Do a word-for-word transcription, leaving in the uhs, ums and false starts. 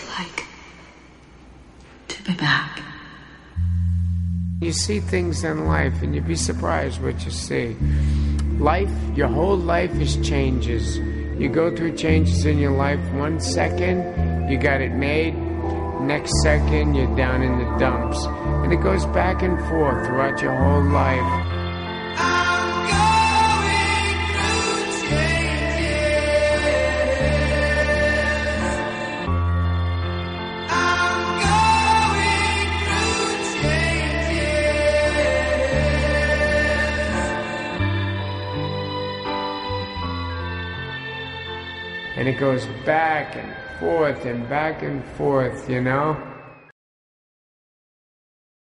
like to be back. You see things in life and you'd be surprised what you see. Life, your whole life is changes. You go through changes in your life. One second, you got it made. Next second, you're down in the dumps. And it goes back and forth throughout your whole life. And it goes back and forth and back and forth, you know?